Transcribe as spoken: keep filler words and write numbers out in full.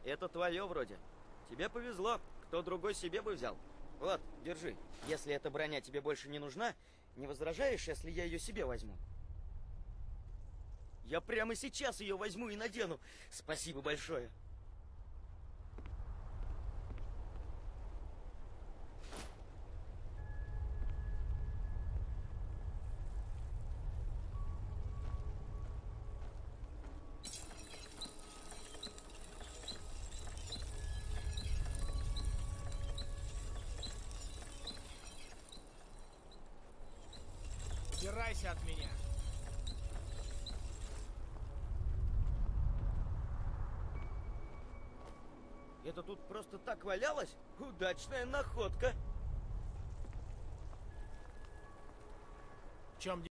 Это твое вроде. Тебе повезло, кто другой себе бы взял. Вот, держи. Если эта броня тебе больше не нужна, не возражаешь, если я ее себе возьму? Я прямо сейчас ее возьму и надену. Спасибо большое. Убирайся от меня. Это тут просто так валялось? Удачная находка. В чем